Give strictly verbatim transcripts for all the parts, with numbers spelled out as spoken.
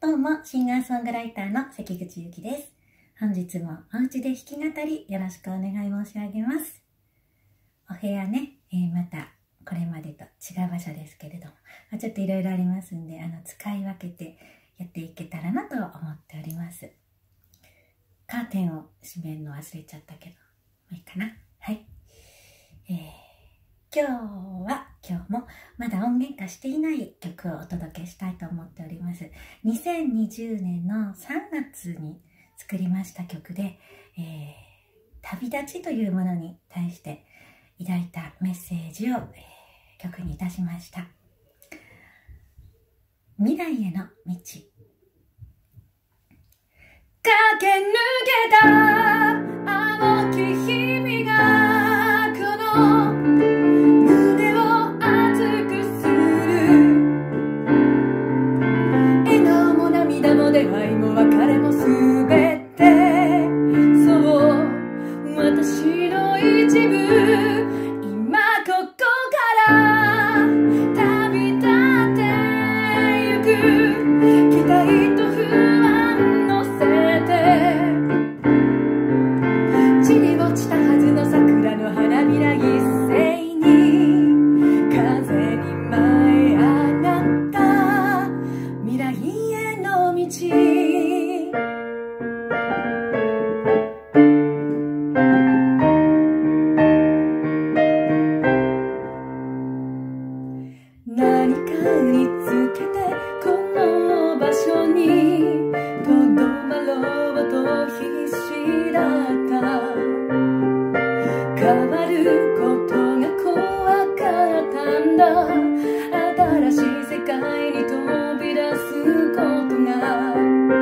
どうも、シンガーソングライターの関口ゆきです。本日もお家で弾き語りよろしくお願い申し上げます。お部屋ね、えー、またこれまでと違う場所ですけれども、まあ、ちょっといろいろありますんで、あの使い分けてやっていけたらなと思っております。カーテンを閉めるの忘れちゃったけど、まあいいかな。はい。えー、今日は、今日もまだ音源化していない曲をお届けしたいと思っております。にせんにじゅうねんのさんがつに作りました曲で、えー、旅立ちというものに対して抱いたメッセージを、えー、曲にいたしました。未来への道。駆け抜けた青き日々がこの胸を熱くする。笑顔も涙も出会いも別れもすべて、そう私の一部。今ここから旅立ってゆく。期待と不安乗せ地に落ちたはずの桜の花びら一斉に風に舞い上がった未来への道。何かにつけてこの場所にとどまろうと必死だった。変わることが怖かったんだ。新しい世界に飛び出すことが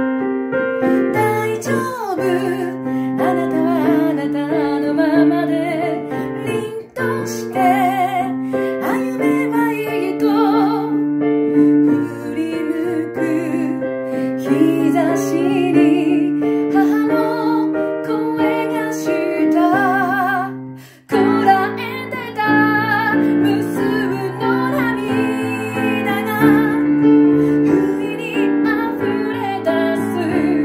大丈夫。あなたはあなたのままで凛として歩めばいいと振り向く日差しに母の声がしたこらえてた無数の涙が不意に溢れ出す。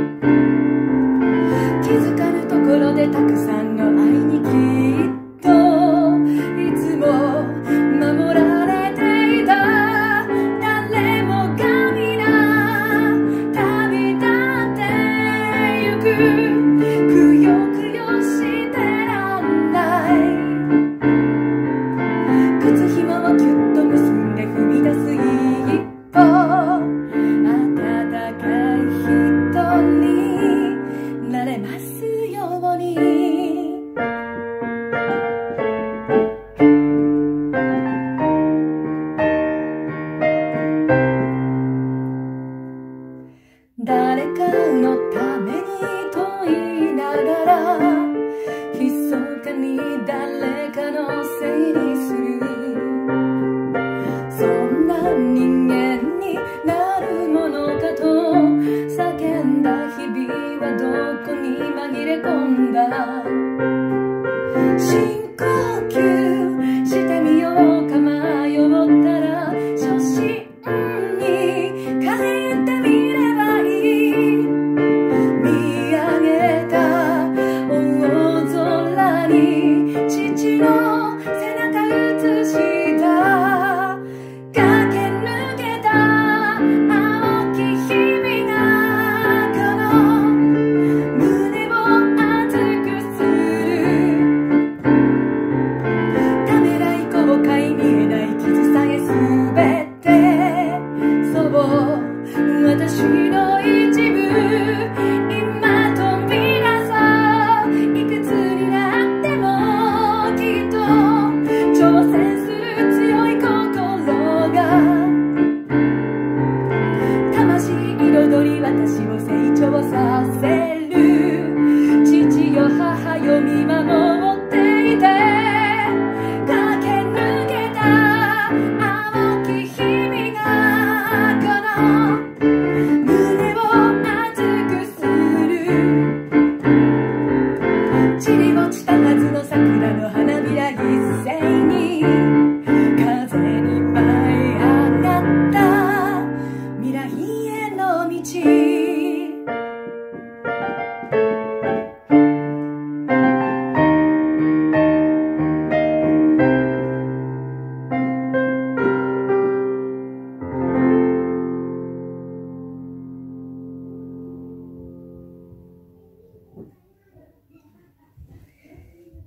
気づかぬところでたくさんの愛にきっといつも守られていた。誰もが皆旅立ってゆく。くよくよしてらんない。靴ひもをぎゅっと結んで踏み出す一歩。温かい人になれますように。誰かのためにと言いながら密かに誰かのせいにする。そんな人間になるものかと叫んだ日々はどこに紛れ込んだ。深呼吸してみようか迷ったら初心に帰ってみればいい。見上げた大空に父の背中映した駆け抜けた青き日々がこの胸を熱く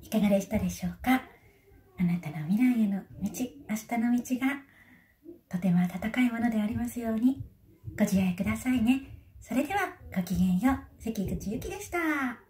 いかがでしたでしょうか。あなたの未来への道、明日の道がとても温かいものでありますように。ご自愛くださいね。それではごきげんよう。関口ゆきでした。